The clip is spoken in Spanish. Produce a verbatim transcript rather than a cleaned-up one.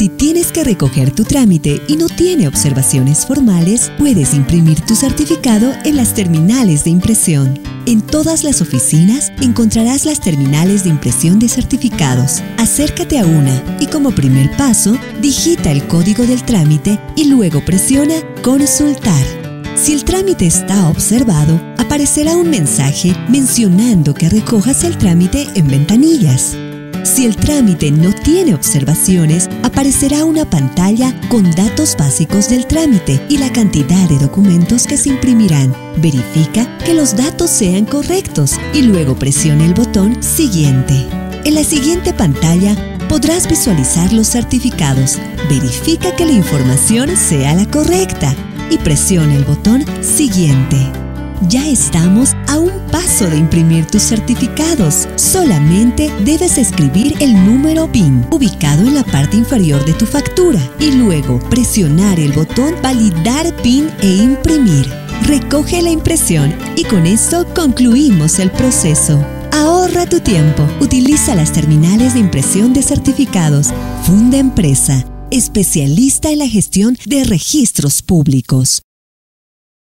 Si tienes que recoger tu trámite y no tiene observaciones formales, puedes imprimir tu certificado en las terminales de impresión. En todas las oficinas encontrarás las terminales de impresión de certificados. Acércate a una y como primer paso, digita el código del trámite y luego presiona Consultar. Si el trámite está observado, aparecerá un mensaje mencionando que recojas el trámite en ventanillas. Si el trámite no tiene observaciones, aparecerá una pantalla con datos básicos del trámite y la cantidad de documentos que se imprimirán. Verifica que los datos sean correctos y luego presiona el botón Siguiente. En la siguiente pantalla podrás visualizar los certificados. Verifica que la información sea la correcta y presiona el botón Siguiente. Ya estamos a un paso de imprimir tus certificados. Solamente debes escribir el número P I N ubicado en la parte inferior de tu factura y luego presionar el botón Validar P I N e imprimir. Recoge la impresión y con esto concluimos el proceso. Ahorra tu tiempo. Utiliza las terminales de impresión de certificados. Funda Empresa, especialista en la gestión de registros públicos.